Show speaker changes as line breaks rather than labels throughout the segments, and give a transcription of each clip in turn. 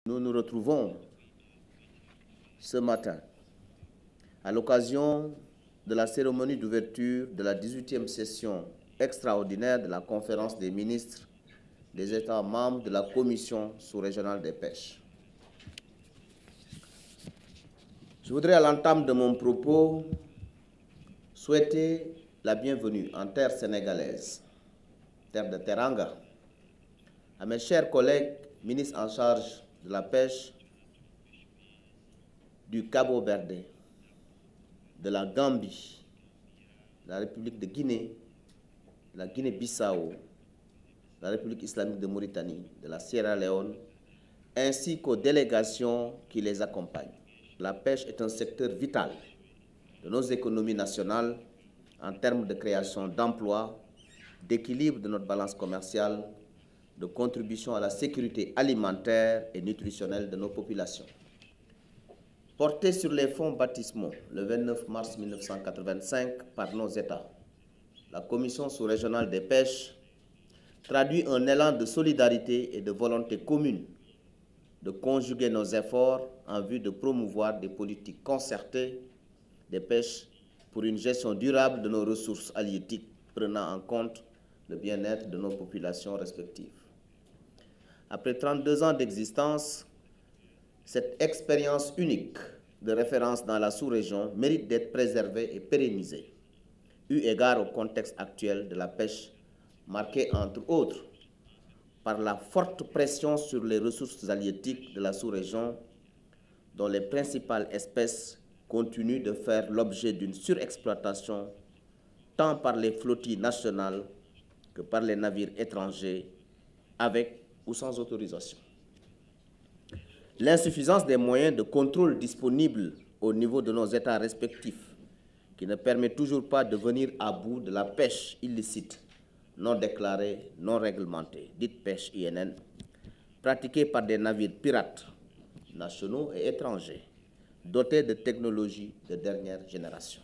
Nous nous retrouvons ce matin à l'occasion de la cérémonie d'ouverture de la 18e session extraordinaire de la conférence des ministres des États membres de la Commission sous-régionale des pêches. Je voudrais à l'entame de mon propos souhaiter la bienvenue en terre sénégalaise, terre de Teranga, à mes chers collègues ministres en charge de la pêche du Cabo-Verde, de la Gambie, de la République de Guinée, de la Guinée-Bissau, de la République islamique de Mauritanie, de la Sierra Leone, ainsi qu'aux délégations qui les accompagnent. La pêche est un secteur vital de nos économies nationales en termes de création d'emplois, d'équilibre de notre balance commerciale, de contribution à la sécurité alimentaire et nutritionnelle de nos populations. Portée sur les fonds baptismaux le 29 mars 1985 par nos États, la Commission sous-régionale des pêches traduit un élan de solidarité et de volonté commune de conjuguer nos efforts en vue de promouvoir des politiques concertées des pêches pour une gestion durable de nos ressources halieutiques prenant en compte le bien-être de nos populations respectives. Après 32 ans d'existence, cette expérience unique de référence dans la sous-région mérite d'être préservée et pérennisée, eu égard au contexte actuel de la pêche marqué entre autres par la forte pression sur les ressources halieutiques de la sous-région, dont les principales espèces continuent de faire l'objet d'une surexploitation tant par les flottilles nationales que par les navires étrangers, avec ou sans autorisation. L'insuffisance des moyens de contrôle disponibles au niveau de nos États respectifs, qui ne permet toujours pas de venir à bout de la pêche illicite, non déclarée, non réglementée, dite pêche INN, pratiquée par des navires pirates, nationaux et étrangers, dotés de technologies de dernière génération.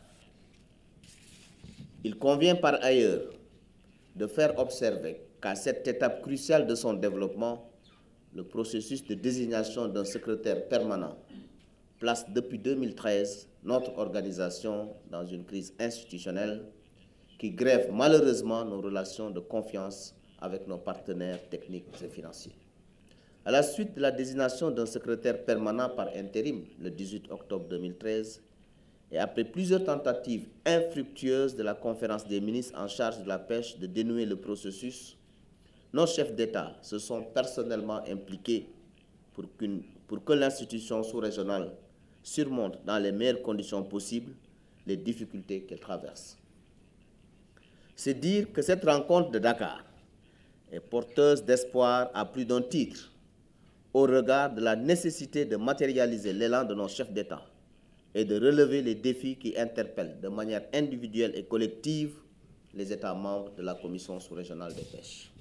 Il convient par ailleurs de faire observer qu'à cette étape cruciale de son développement, le processus de désignation d'un secrétaire permanent place depuis 2013 notre organisation dans une crise institutionnelle qui grève malheureusement nos relations de confiance avec nos partenaires techniques et financiers. À la suite de la désignation d'un secrétaire permanent par intérim le 18 octobre 2013, et après plusieurs tentatives infructueuses de la conférence des ministres en charge de la pêche de dénouer le processus, nos chefs d'État se sont personnellement impliqués pour que l'institution sous-régionale surmonte dans les meilleures conditions possibles les difficultés qu'elle traverse. C'est dire que cette rencontre de Dakar est porteuse d'espoir à plus d'un titre au regard de la nécessité de matérialiser l'élan de nos chefs d'État et de relever les défis qui interpellent de manière individuelle et collective les États membres de la Commission sous-régionale des pêches.